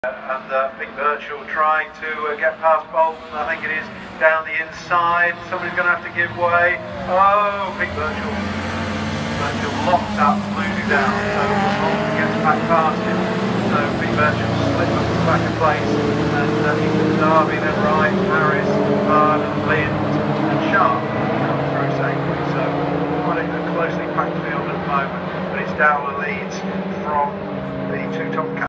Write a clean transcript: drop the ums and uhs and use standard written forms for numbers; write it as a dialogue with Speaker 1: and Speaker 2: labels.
Speaker 1: And Big Birchall trying to get past Bolton. I think it is down the inside. Somebody's going to have to give way. Oh, Big Birchall locked up, losing down. So Bolton gets back past him. So Big Birchall slips up to the back of place. And into Darby, then Wright, Harris, Bard, Lind, and Sharp come through safely. So quite a closely packed field at the moment. But it's Dowler leads from the two top